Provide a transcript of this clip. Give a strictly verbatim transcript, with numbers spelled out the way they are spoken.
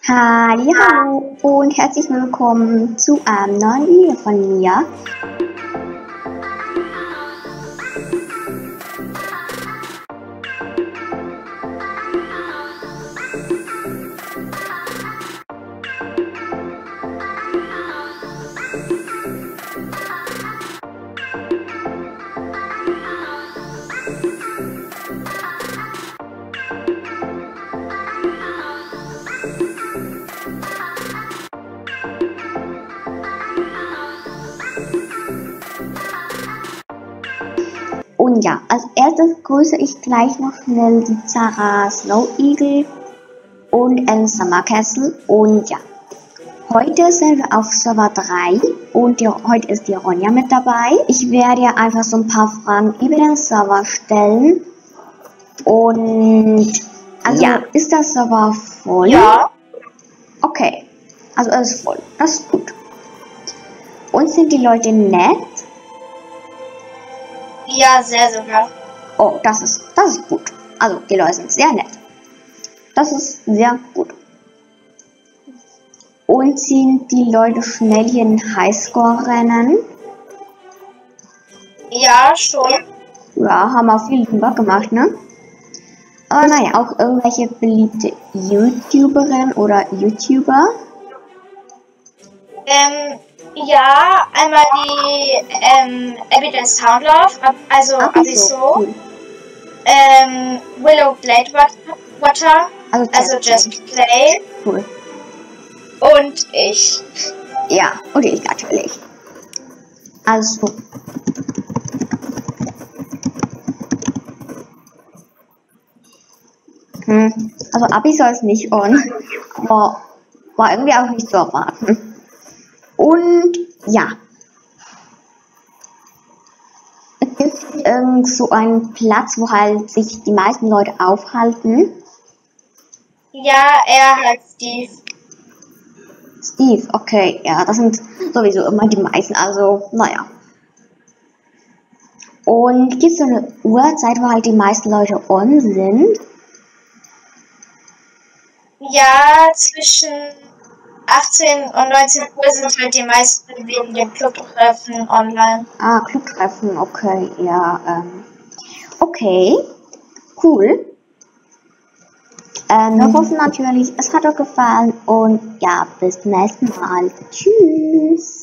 Hallo und herzlich willkommen zu einem neuen Video von mir. Und ja, als erstes grüße ich gleich noch schnell die Zara Snow Eagle und Ellen Summer Castle. Und ja, heute sind wir auf Server drei und die, heute ist die Ronja mit dabei. Ich werde ihr einfach so ein paar Fragen über den Server stellen. Und also ja, ist der Server voll? Ja. Okay, also er ist voll, das ist gut. Und sind die Leute nett? Ja, sehr sogar. Oh, das ist, das ist gut. Also, die Leute sind sehr nett. Das ist sehr gut. Und sind die Leute schnell hier in Highscore-Rennen? Ja, schon. Ja, haben auch viel drüber gemacht, ne? Aber naja, auch irgendwelche beliebte YouTuberinnen oder YouTuber? Ähm, ja, einmal die, ähm, Evidence Soundlove, also Ach, Abiso. cool. Ähm, Willow Bladewater, Also, also Just Play. Cool. Und ich. Ja, und ich natürlich. Also. Hm. Also Abi soll es nicht on, aber war irgendwie auch nicht zu erwarten. Und ja. Es gibt irgend so einen Platz, wo halt sich die meisten Leute aufhalten. Ja, er heißt Steve. Steve, okay, ja, das sind sowieso immer die meisten, also, naja. Und gibt es so eine Uhrzeit, wo halt die meisten Leute on sind? Ja, zwischen achtzehn und neunzehn Uhr sind halt die meisten wegen dem Clubtreffen online. Ah, Clubtreffen, okay, ja, ähm, okay, cool. Ähm, wir hoffen natürlich, es hat euch gefallen und ja, bis zum nächsten Mal. Tschüss.